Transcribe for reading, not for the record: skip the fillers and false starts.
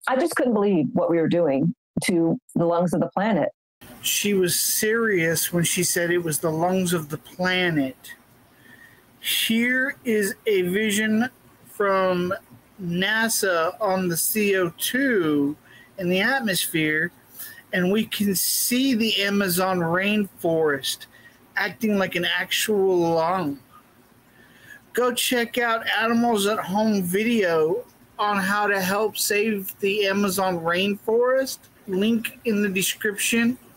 I just couldn't believe what we were doing to the lungs of the planet. She was serious when she said it was the lungs of the planet. Here is a vision from NASA on the CO2 in the atmosphere, and we can see the Amazon rainforest acting like an actual lung. Go check out Animals at Home video on how to help save the Amazon rainforest. Link in the description.